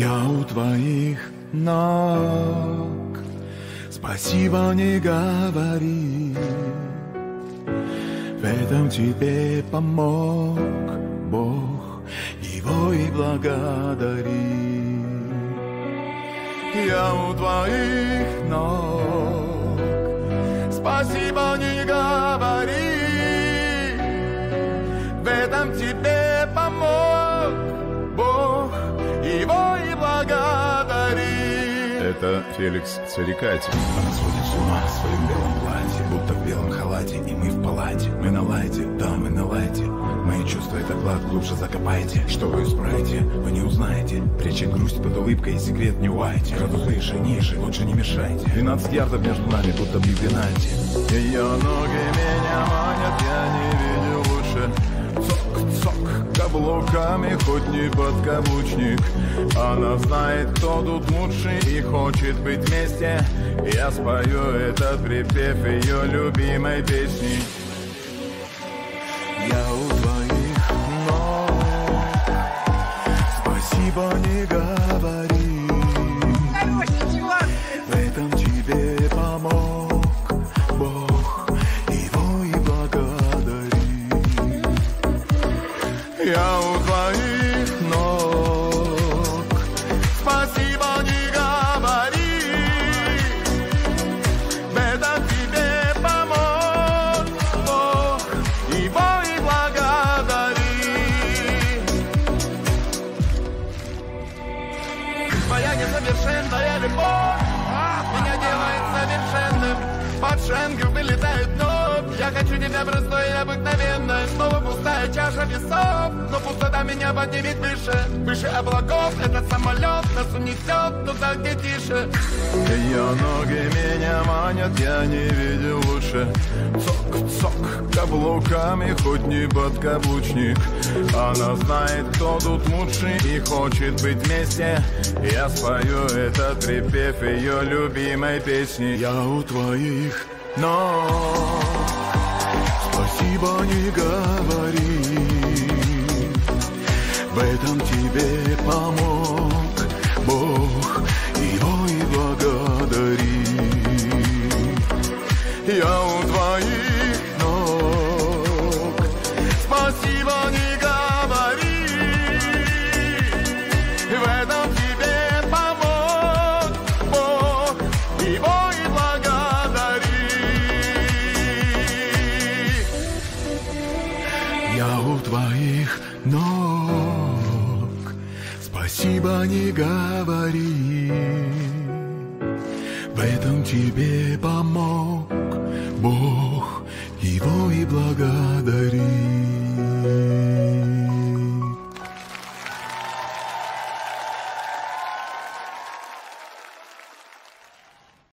Я у твоих ног, спасибо не говори, в этом тебе помог Бог, его и благодари. Я у твоих ног, спасибо не говори, в этом тебе помог Бог, его и благодари. Это Феликс Царикати. Она сводит с ума в своем белом платье, будто в белом халате, и мы в палате. Мы на лайте, да, мы на лайте. Мои чувства это клад, глубже закопайте. Что вы исправите, вы не узнаете. Пряча грусть под улыбкой, секрет не увайте. Градус выше, ниже, лучше не мешайте. 12 ярдов между нами, будто в пенальти. Ее ноги меня манят, я не видел лучше. Цок-цок каблуками, хоть не подкаблучник. Она знает, кто тут лучше и хочет быть вместе. Я спою этот припев ее любимой песни. Я у твоих ног, спасибо не говори, в этом тебе помог Бог, его и благодари. Я у твоих ног, спасибо не говори, в этом тебе помог Бог, его и благодари. Твоя несовершенная любовь меня делает совершенным. Под шенгов вылетает вновь. Я хочу тебя простой и обыкновенной. Снова пустая чаша весов, но пустота меня поднимет выше. Выше облаков этот самолет нас унесет туда, где тише. Ее ноги меня манят, я не видел лучше. Цок-цок каблуками, хоть не подкаблучник. Она знает, кто тут лучше и хочет быть вместе. Я спою этот припев ее любимой песни. Я у твоих ног, спасибо не говори, в этом тебе помог Бог, его и благодари. Я у твоих ног, спасибо не говори, в этом тебе помог Бог, его и благодари. Я у твоих ног, спасибо не говори, в этом тебе помог Бог, его и благодари.